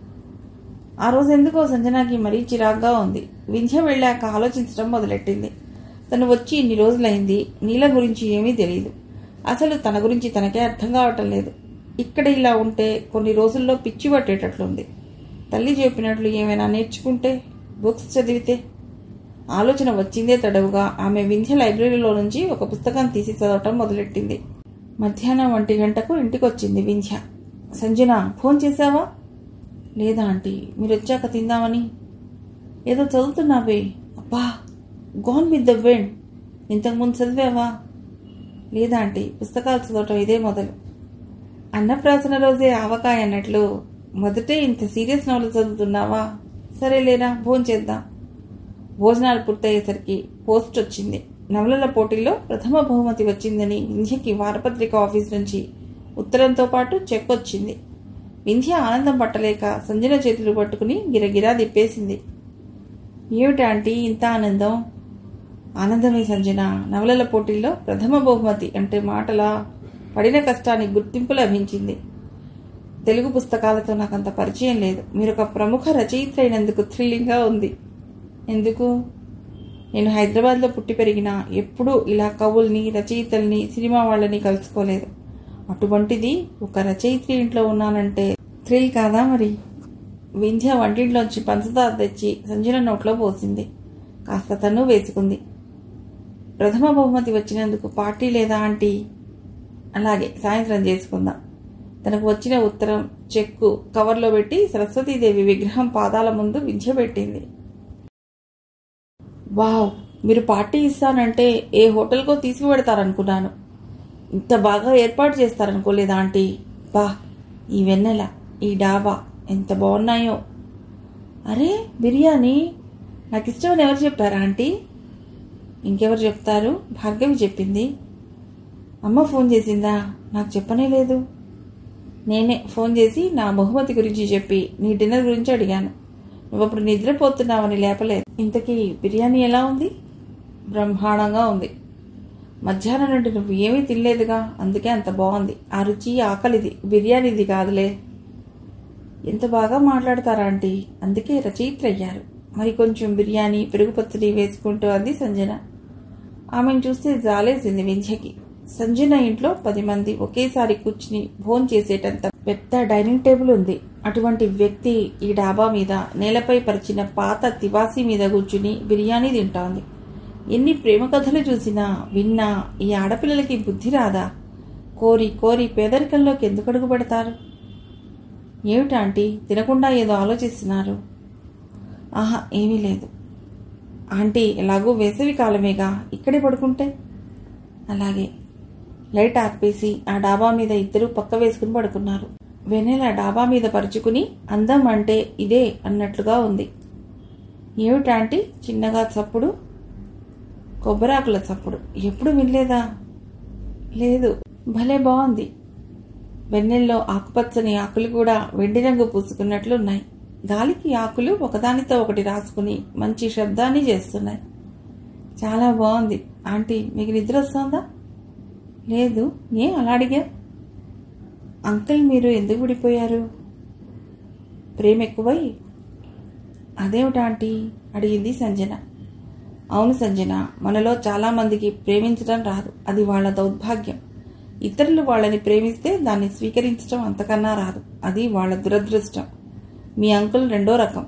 ఆ రోజు ఎందుకో సంజనకి మరీ చిరాగ్గా ఉంది. వింధ్య వెళ్ళాక ఆలోచించడం మొదలెట్టింది. తను వచ్చి ఇన్ని రోజులైంది, నీల గురించి ఏమీ తెలియదు. అసలు తన గురించి తనకే అర్థం కావటం లేదు. ఇక్కడ ఇలా ఉంటే కొన్ని రోజుల్లో పిచ్చి పట్టేటట్లుంది. తల్లి చెప్పినట్లు ఏమైనా నేర్చుకుంటే, బుక్స్ చదివితే. ఆలోచన వచ్చిందే తడవుగా ఆమె వింధ్య లైబ్రరీలో నుంచి ఒక పుస్తకం తీసి చదవటం మొదలెట్టింది. మధ్యాహ్నం ఒంటి గంటకు ఇంటికొచ్చింది వింధ్య. సంజన, ఫోన్ చేశావా? లేదా ఆంటీ, మీరు వచ్చాక తిందామని. ఏదో చదువుతున్నావే. అబ్బా, గోన్ విత్ ద విండ్. ఇంతకుముందు చదివావా? లేదా ఆంటీ, పుస్తకాలు చదవటం ఇదే మొదలు. అన్నప్రాసన రోజే ఆవకాయ అన్నట్లు మొదటే ఇంత సీరియస్ నవలు చదువుతున్నావా? సరేలేరా, భోజనం చేద్దాం. భోజనాలు పూర్తయ్యేసరికి పోస్ట్ వచ్చింది. నవలల పోటీలో ప్రథమ బహుమతి వచ్చిందని వింధ్యకి వారపత్రిక ఆఫీస్ నుంచి ఉత్తరంతో పాటు చెక్ వచ్చింది. వింధ్య ఆనందం పట్టలేక సంజన చేతులు పట్టుకుని గిరగిరా తిప్పేసింది. ఏమిటి ఆంటీ ఇంత ఆనందం? ఆనందమే సంజన. నవలల పోటీల్లో ప్రథమ బహుమతి అంటే మాటలా? పడిన కష్టానికి గుర్తింపు లభించింది. తెలుగు పుస్తకాలతో నాకంత పరిచయం లేదు. మీరు ఒక ప్రముఖ రచయిత్రి అయినందుకు థ్రిల్లింగ్గా ఉంది. ఎందుకు? నేను హైదరాబాద్లో పుట్టి పెరిగినా ఎప్పుడూ ఇలా కవుల్ని, రచయితల్ని, సినిమా వాళ్ళని కలుసుకోలేదు. అటువంటిది ఒక రచయిత్రి ఇంట్లో ఉన్నానంటే థ్రిల్ కాదా మరి? వింధ్య వంటింట్లోంచి పంచదార తెచ్చి సంజన నోట్లో పోసింది. కాస్త తను వేసుకుంది. ప్రథమ బహుమతి వచ్చినందుకు పార్టీ లేదా ఆంటీ? అలాగే, సాయంత్రం చేసుకుందాం. తనకు వచ్చిన ఉత్తరం, చెక్కు కవర్లో పెట్టి సరస్వతీదేవి విగ్రహం పాదాల ముందు వింధ్య పెట్టింది. వావ్, మీరు పార్టీ ఇస్తానంటే ఏ హోటల్కో తీసుకువెడతారనుకున్నాను. ఇంత బాగా ఏర్పాటు చేస్తారనుకోలేదా ఆంటీ? బా, ఈ వెన్నెల, ఈ డాబా ఎంత బాగున్నాయో. అరే బిర్యానీ నాకు ఇష్టమని ఎవరు చెప్పారా ఆంటీ? ఇంకెవరు చెప్తారు, భార్గవి చెప్పింది. అమ్మ ఫోన్ చేసిందా? నాకు చెప్పనే లేదు. నేనే ఫోన్ చేసి నా బహుమతి గురించి చెప్పి నీ డిన్నర్ గురించి అడిగాను. నువ్వు అప్పుడు నిద్రపోతున్నావని లేపలేదు. ఇంతకీ బిర్యానీ ఎలా ఉంది? బ్రహ్మాండంగా ఉంది. మధ్యాహ్నం నుండి నువ్వు ఏమీ తినలేదుగా, అందుకే అంత బాగుంది. ఆ రుచి ఆకలిది, బిర్యానీది కాదులే. ఎంత బాగా మాట్లాడతారా ఆంటీ, అందుకే రచయిత్రి అయ్యారు. మరి కొంచెం బిర్యానీ పెరుగు పచ్చడి వేసుకుంటూ అంది సంజన. ఆమెను చూస్తే జాలేసింది వింధ్యకి. సంజన ఇంట్లో పది మంది ఒకేసారి కూర్చుని భోజనం చేసేటంత పెద్ద డైనింగ్ టేబుల్ ఉంది. అటువంటి వ్యక్తి ఈ డాబా మీద నేలపై పరిచిన పాత తివాసీ మీద కూర్చుని బిర్యానీ తింటోంది. ఎన్ని ప్రేమ కథలు చూసినా విన్నా ఈ ఆడపిల్లలకి బుద్ధి రాదా? కోరి కోరి పేదరికంలోకి ఎందుకు అడుగు పెడతారు? ఏమిటాంటీ తినకుండా ఏదో ఆలోచిస్తున్నారు? ఆహా ఏమీ లేదు ఆంటీ, ఎలాగో వేసవి కాలమేగా, ఇక్కడే పడుకుంటే. అలాగే. లైట్ ఆర్పేసి ఆ డాబా మీద ఇద్దరు పక్క వేసుకుని పడుకున్నారు. వెన్నెల డాబా మీద పరుచుకుని అందం అంటే ఇదే అన్నట్లుగా ఉంది. ఏమిటాంటీ చిన్నగా చప్పుడు? కొబ్బరాకుల చప్పుడు. ఎప్పుడు వినలేదా? లేదు. భలే బాగుంది. వెన్నెల్లో ఆకుపచ్చని ఆకులు కూడా వెండి రంగు పూసుకున్నట్లున్నాయి. గాలికి ఆకులు ఒకదానితో ఒకటి రాసుకుని మంచి శబ్దాన్ని చేస్తున్నాయి. చాలా బాగుంది. ఆంటీ మీకు నిద్ర వస్తుందా? లేదు. ఏ అలా అడిగా? అంకుల్ మీరు ఎందుకు విడిపోయారు? ప్రేమ ఎక్కువై. అదేమిటా ఆంటీ అడిగింది సంజన. అవును సంజన, మనలో చాలా మందికి ప్రేమించడం రాదు. అది వాళ్ళ దౌర్భాగ్యం. ఇతరులు వాళ్ళని ప్రేమిస్తే దాన్ని స్వీకరించడం అంతకన్నా రాదు. అది వాళ్ళ దురదృష్టం. మీ అంకుల్ రెండో రకం.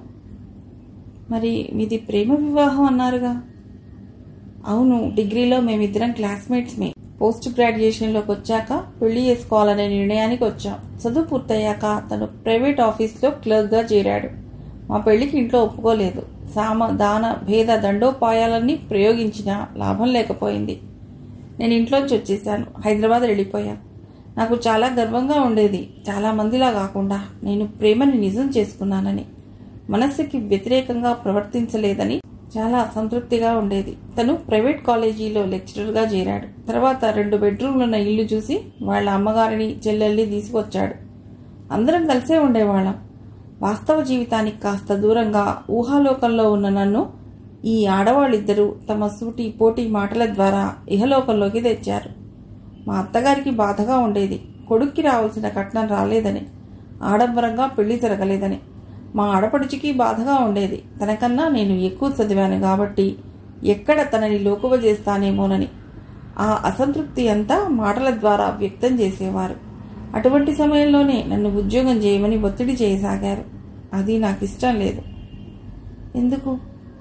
మరి మీది ప్రేమ వివాహం అన్నారుగా? అవును, డిగ్రీలో మేమిద్దరం క్లాస్మేట్స్మే. పోస్ట్ గ్రాడ్యుయేషన్లోకి వచ్చాక పెళ్లి చేసుకోవాలనే నిర్ణయానికి వచ్చాం. చదువు పూర్తయ్యాక తను ప్రైవేట్ ఆఫీస్లో క్లర్క్గా చేరాడు. మా పెళ్లికి ఇంట్లో ఒప్పుకోలేదు. సామ దాన భేద దండోపాయాలన్నీ ప్రయోగించినా లాభం లేకపోయింది. నేను ఇంట్లోంచి వచ్చేసాను. హైదరాబాద్ వెళ్ళిపోయాను. నాకు చాలా గర్వంగా ఉండేది. చాలా మందిలా కాకుండా నేను ప్రేమని నిజం చేసుకున్నానని, మనస్సుకి వ్యతిరేకంగా ప్రవర్తించలేదని చాలా సంతృప్తిగా ఉండేది. తను ప్రైవేట్ కాలేజీలో లెక్చరర్గా చేరాడు. తర్వాత రెండు బెడ్రూమ్లున్న ఇల్లు చూసి వాళ్ళ అమ్మగారిని చెల్లెల్ని తీసుకొచ్చాడు. అందరం కలిసే ఉండేవాళ్ళం. వాస్తవ జీవితానికి కాస్త దూరంగా ఊహాలోకంలో ఉన్న నన్ను ఈ ఆడవాళ్ళిద్దరూ తమ సూటి పోటీ మాటల ద్వారా ఇహలోకంలోకి తెచ్చారు. మా అత్తగారికి బాధగా ఉండేది. కొడుక్కి రావాల్సిన కట్నం రాలేదని, ఆడంబరంగా పెళ్లి జరగలేదని. మా ఆడపడుచుకి బాధగా ఉండేది. తనకన్నా నేను ఎక్కువ చదివాను కాబట్టి ఎక్కడ తనని లోకువ చేస్తానేమోనని. ఆ అసంతృప్తి అంతా మాటల ద్వారా వ్యక్తం చేసేవారు. అటువంటి సమయంలోనే నన్ను ఉద్యోగం చేయమని ఒత్తిడి చేయసాగారు. అది నాకు ఇష్టం లేదు. ఎందుకు?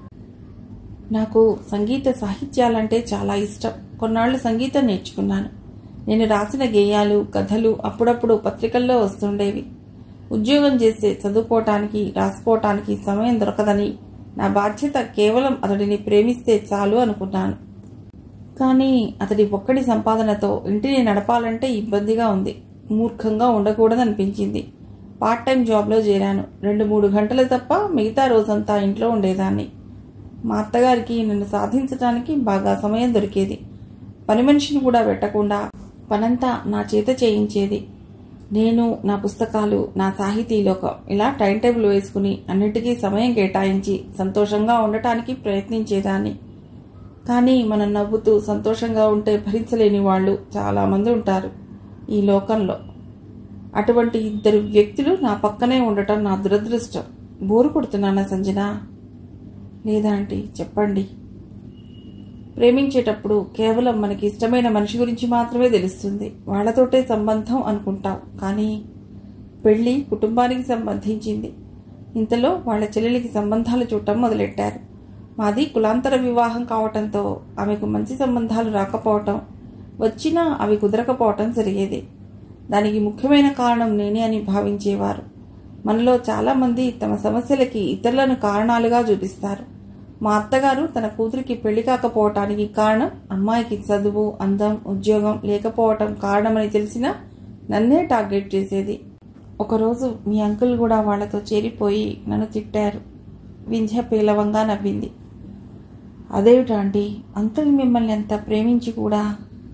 నాకు సంగీత సాహిత్యాలంటే చాలా ఇష్టం. కొన్నాళ్లు సంగీతం నేర్చుకున్నాను. నేను రాసిన గేయాలు, కథలు అప్పుడప్పుడు పత్రికల్లో వస్తుండేవి. ఉద్యోగం చేస్తే చదువుకోవటానికి, రాసుకోవటానికి సమయం దొరకదని, నా బాధ్యత కేవలం అతడిని ప్రేమిస్తే చాలు అనుకున్నాను. కానీ అతడి ఒక్కడి సంపాదనతో ఇంటిని నడపాలంటే ఇబ్బందిగా ఉంది. మూర్ఖంగా ఉండకూడదనిపించింది. పార్ట్ టైం జాబ్లో చేరాను. రెండు మూడు గంటలు తప్ప మిగతా రోజంతా ఇంట్లో ఉండేదాన్ని. మా అత్తగారికి నన్ను సాధించడానికి బాగా సమయం దొరికేది. పని మనిషిని కూడా పెట్టకుండా పనంతా నా చేత చేయించేది. నేను నా పుస్తకాలు, నా సాహితీ లోకం ఇలా టైం టేబుల్ వేసుకుని అన్నిటికీ సమయం కేటాయించి సంతోషంగా ఉండటానికి ప్రయత్నించేదాన్ని. కానీ మనం నవ్వుతూ సంతోషంగా ఉంటే భరించలేని వాళ్ళు చాలామంది ఉంటారు ఈ లోకంలో. అటువంటి ఇద్దరు వ్యక్తులు నా పక్కనే ఉండటం నా దురదృష్టం. బోరు కొడుతున్నానా సంజన? లేదా ఆంటీ చెప్పండి. ప్రేమించేటప్పుడు కేవలం మనకి ఇష్టమైన మనిషి గురించి మాత్రమే తెలుస్తుంది. వాళ్లతోటే సంబంధం అనుకుంటాం. కానీ పెళ్లి కుటుంబానికి సంబంధించింది. ఇంతలో వాళ్ళ చెల్లెలికి సంబంధాలు చూడటం మొదలెట్టారు. మాది కులాంతర వివాహం కావటంతో ఆమెకు మంచి సంబంధాలు రాకపోవటం, వచ్చినా అవి కుదరకపోవటం జరిగేది. దానికి ముఖ్యమైన కారణం నేనే అని భావించేవారు. మనలో చాలామంది తమ సమస్యలకి ఇతరులను కారణాలుగా చూపిస్తారు. మా అత్తగారు తన కూతురికి పెళ్లి కాకపోవటానికి కారణం అమ్మాయికి చదువు, అందం, ఉద్యోగం లేకపోవటం కారణమని తెలిసినా నన్నే టార్గెట్ చేసేది. ఒకరోజు మీ అంకుల్ కూడా వాళ్లతో చేరిపోయి నన్ను తిట్టారు. వింధ్య పేలవంగా నవ్వింది. అదేమిటాంటీ, అంకుల్ మిమ్మల్ని ఎంత ప్రేమించి కూడా?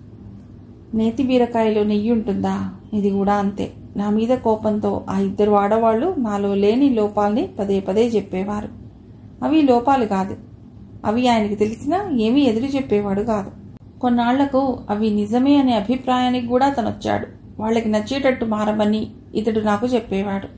నేతి బీరకాయలో నెయ్యి ఉంటుందా? ఇది కూడా అంతే. నా మీద కోపంతో ఆ ఇద్దరు ఆడవాళ్లు నాలో లేని లోపాల్ని పదే పదే చెప్పేవారు. అవి లోపాలు కాదు. అవి ఆయనకి తెలిసినా ఏమీ ఎదురు చెప్పేవాడు కాదు. కొన్నాళ్లకు అవి నిజమే అనే అభిప్రాయానికి కూడా తనొచ్చాడు. వాళ్ళకి నచ్చేటట్టు మారమని ఇతడు నాకు చెప్పేవాడు.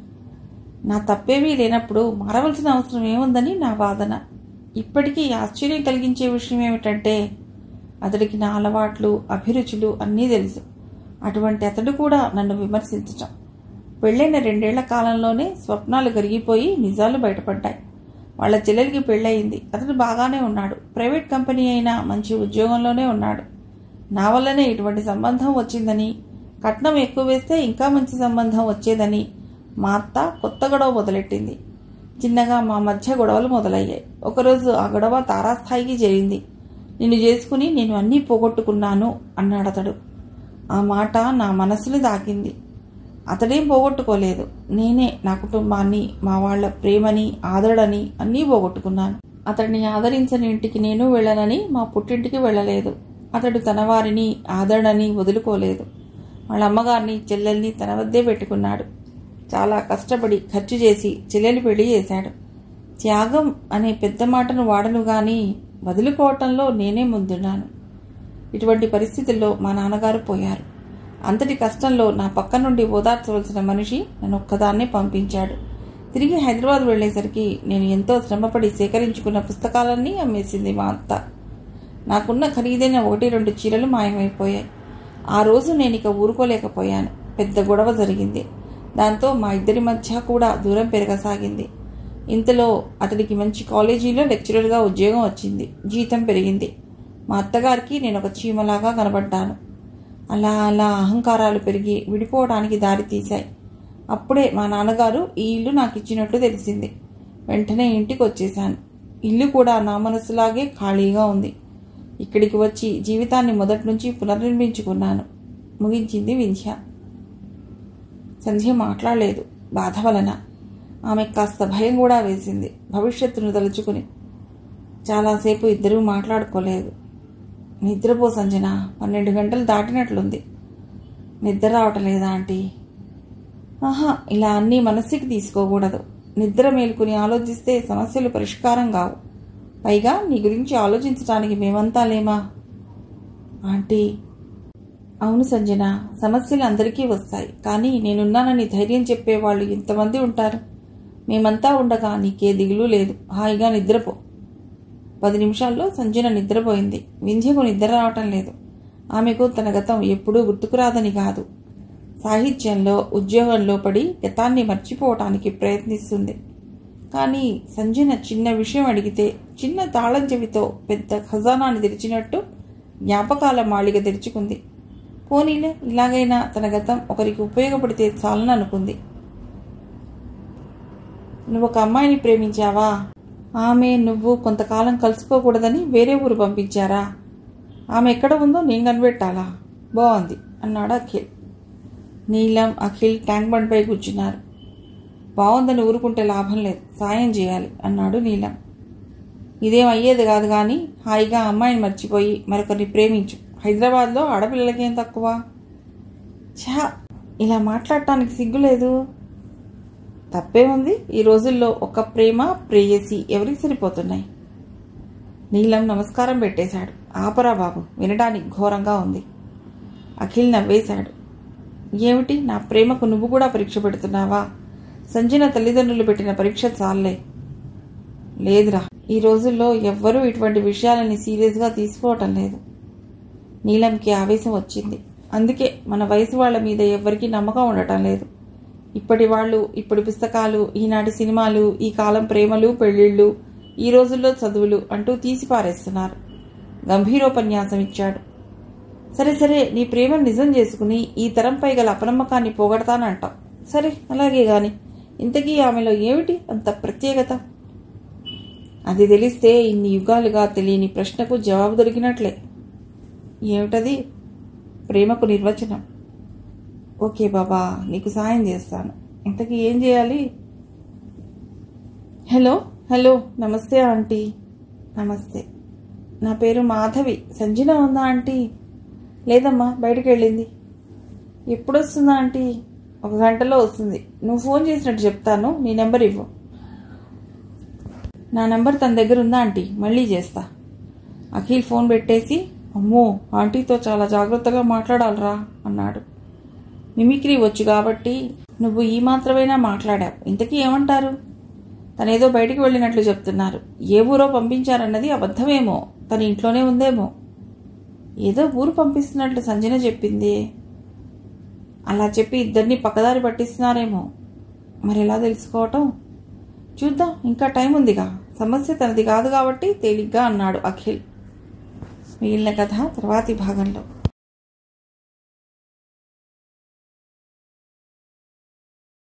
నా తప్పేమీ లేనప్పుడు మారవలసిన అవసరం ఏముందని నా వాదన. ఇప్పటికీ ఆశ్చర్యం కలిగించే విషయం ఏమిటంటే అతడికి నా అలవాట్లు, అభిరుచులు అన్నీ తెలుసు. అటువంటి అతడు కూడా నన్ను విమర్శించటం. పెళ్ళైన రెండేళ్ల కాలంలోనే స్వప్నాలు కరిగిపోయి నిజాలు బయటపడ్డాయి. వాళ్ల చెల్లెలికి పెళ్ళయింది. అతడు బాగానే ఉన్నాడు. ప్రైవేట్ కంపెనీ అయినా మంచి ఉద్యోగంలోనే ఉన్నాడు. నా వల్లనే ఇటువంటి సంబంధం వచ్చిందని, కట్నం ఎక్కువ వేస్తే ఇంకా మంచి సంబంధం వచ్చేదని మా అత్త కొత్త గొడవ మొదలెట్టింది. చిన్నగా మా మధ్య గొడవలు మొదలయ్యాయి. ఒకరోజు ఆ గొడవ తారాస్థాయికి చేరింది. నిన్ను చేసుకుని నేను అన్నీ పోగొట్టుకున్నాను అన్నాడతడు. ఆ మాట నా మనసుని దాకింది. అతడేం పోగొట్టుకోలేదు. నేనే నా కుటుంబాన్ని, మా వాళ్ల ప్రేమని, ఆదరణని అన్నీ పోగొట్టుకున్నాను. అతడిని ఆదరించని ఇంటికి నేను వెళ్ళనని మా పుట్టింటికి వెళ్ళలేదు. అతడు తన వారిని, ఆదరణని వదులుకోలేదు. వాళ్ళ అమ్మగారిని, చెల్లెల్ని తన వద్దే పెట్టుకున్నాడు. చాలా కష్టపడి ఖర్చు చేసి చెల్లెలి పెళ్లి చేశాడు. త్యాగం అనే పెద్ద మాటను వాడను గాని వదులుకోవటంలో నేనే ముందున్నాను. ఇటువంటి పరిస్థితుల్లో మా నాన్నగారు పోయారు. అంతటి కష్టంలో నా పక్క నుండి ఓదార్చవలసిన మనిషి నన్ను ఒక్కదాన్నే పంపించాడు. తిరిగి హైదరాబాద్ వెళ్లేసరికి నేను ఎంతో శ్రమపడి సేకరించుకున్న పుస్తకాలన్నీ అమ్మేసింది మా అత్త. నాకున్న ఖరీదైన ఒకటి రెండు చీరలు మాయమైపోయాయి. ఆ రోజు నేను ఇక ఊరుకోలేకపోయాను. పెద్ద గొడవ జరిగింది. దాంతో మా ఇద్దరి మధ్య కూడా దూరం పెరగసాగింది. ఇంతలో అతడికి మంచి కాలేజీలో లెక్చరర్గా ఉద్యోగం వచ్చింది. జీతం పెరిగింది. మా అత్తగారికి నేను ఒక చీమలాగా కనబడ్డాను. అలా అలా అహంకారాలు పెరిగి విడిపోవడానికి దారి తీశాయి. అప్పుడే మా నాన్నగారు ఈ ఇల్లు నాకు ఇచ్చినట్టు తెలిసింది. వెంటనే ఇంటికి వచ్చేశాను. ఇల్లు కూడా నా మనసులాగే ఖాళీగా ఉంది. ఇక్కడికి వచ్చి జీవితాన్ని మొదటి నుంచి పునర్నిర్మించుకున్నాను, ముగించింది వింధ్య. సంధ్య మాట్లాడలేదు. బాధ వలన ఆమె కాస్త భయం కూడా వేసింది. భవిష్యత్తును తలుచుకుని చాలాసేపు ఇద్దరూ మాట్లాడుకోలేదు. నిద్రపో సంజన, పన్నెండు గంటలు దాటినట్లుంది. నిద్ర రావటం లేదా ఆంటీ? ఆహా, ఇలా అన్నీ మనస్సుకి తీసుకోకూడదు. నిద్ర మేలుకుని ఆలోచిస్తే సమస్యలు పరిష్కారం కావు. పైగా నీ గురించి ఆలోచించడానికి మేమంతా లేమా? ఆంటీ. అవును సంజన, సమస్యలు అందరికీ వస్తాయి. కానీ నేనున్నానని ధైర్యం చెప్పేవాళ్ళు ఎంతమంది ఉంటారు? మేమంతా ఉండగా నీకే దిగులు లేదు. హాయిగా నిద్రపో. పది నిమిషాల్లో సంజన నిద్రపోయింది. వింధ్యకు నిద్ర రావటం లేదు. ఆమెకు తన గతం ఎప్పుడూ గుర్తుకురాదని కాదు, సాహిత్యంలో, ఉద్యోగంలో పడి గతాన్ని మర్చిపోవటానికి ప్రయత్నిస్తుంది. కానీ సంజన చిన్న విషయం అడిగితే చిన్న తాళం చెవితో పెద్ద ఖజానాన్ని తెరిచినట్టు జ్ఞాపకాల మాళిగ తెరుచుకుంది. పోనీలే, ఇలాగైనా తన గతం ఒకరికి ఉపయోగపడితే చాలని అనుకుంది. నువ్వు ఒక అమ్మాయిని ప్రేమించావా? ఆమె నువ్వు కొంతకాలం కలుసుకోకూడదని వేరే ఊరు పంపించారా? ఆమె ఎక్కడ ఉందో నేను కనిపెట్టాలా? బాగుంది అన్నాడు అఖిల్. నీలం, అఖిల్ ట్యాంక్ బండ్ పై కూర్చున్నారు. బాగుందని ఊరుకుంటే లాభం లేదు, సాయం చేయాలి అన్నాడు నీలం. ఇదేం అయ్యేది కాదు కానీ హాయిగా అమ్మాయిని మర్చిపోయి మరొకరిని ప్రేమించు. హైదరాబాద్లో ఆడపిల్లలకి ఏం తక్కువ? ఛా, ఇలా మాట్లాడటానికి సిగ్గులేదు. తప్పే ఉంది. ఈ రోజుల్లో ఒక ప్రేమ, ప్రేయసి ఎవరికి సరిపోతున్నాయి? నీలం నమస్కారం పెట్టేశాడు. ఆపరా బాబు, వినడానికి ఘోరంగా ఉంది. అఖిల్ నవ్వేశాడు. ఏమిటి, నా ప్రేమకు నువ్వు కూడా పరీక్ష పెడుతున్నావా? సంజన తల్లిదండ్రులు పెట్టిన పరీక్ష చాలే. లేదురా, ఈ రోజుల్లో ఎవ్వరూ ఇటువంటి విషయాలని సీరియస్గా తీసుకోవటం లేదు. నీలంకి ఆవేశం వచ్చింది. అందుకే మన వయసు వాళ్ల మీద ఎవ్వరికీ నమ్మకం ఉండటం లేదు. ఇప్పటి వాళ్ళు, ఇప్పటి పుస్తకాలు, ఈనాటి సినిమాలు, ఈ కాలం ప్రేమలు, పెళ్లిళ్ళు, ఈ రోజుల్లో చదువులు అంటూ తీసి పారేస్తున్నారు. గంభీరోపన్యాసం ఇచ్చాడు. సరే సరే, నీ ప్రేమను నిజం చేసుకుని ఈ తరంపై గల అపనమ్మకాన్ని పోగొడతానంటావు. సరే, అలాగే గాని ఇంతకీ ఆమెలో ఏమిటి అంత ప్రత్యేకత? అది తెలిస్తే ఇన్ని యుగాలుగా తెలియని ప్రశ్నకు జవాబు దొరికినట్లే. ఏమిటది? ప్రేమకు నిర్వచనం. ఓకే బాబా, నీకు సాయం చేస్తాను. ఇంతకీ ఏం చేయాలి? హలో హలో నమస్తే ఆంటీ. నమస్తే. నా పేరు మాధవి. సంజన ఉందా ఆంటీ? లేదమ్మా, బయటికి వెళ్ళింది. ఎప్పుడు వస్తుందా ఆంటీ? ఒక గంటలో వస్తుంది. నువ్వు ఫోన్ చేసినట్టు చెప్తాను, నీ నెంబర్ ఇవ్వు. నా నెంబర్ తన దగ్గర ఉందా ఆంటీ? మళ్ళీ చేస్తా. అఖిల్ ఫోన్ పెట్టేసి, అమ్మో ఆంటీతో చాలా జాగ్రత్తగా మాట్లాడాలరా అన్నాడు. మిమిక్రీ వచ్చు కాబట్టి నువ్వు ఈ మాత్రమైనా మాట్లాడావు. ఇంతకీ ఏమంటారు? తనేదో బయటికి వెళ్ళినట్లు చెప్తున్నారు. ఏ ఊరో పంపించారన్నది అబద్ధమేమో. తన ఇంట్లోనే ఉందేమో. ఏదో ఊరు పంపిస్తున్నట్లు సంజన చెప్పింది. అలా చెప్పి ఇద్దరిని పక్కదారి పట్టిస్తున్నారేమో. మరి ఎలా తెలుసుకోవటం? చూద్దాం, ఇంకా టైం ఉందిగా. సమస్య తనది కాదు కాబట్టి తేలిగ్గా అన్నాడు అఖిల్. మిగిలిన కథ తర్వాతి భాగంలో.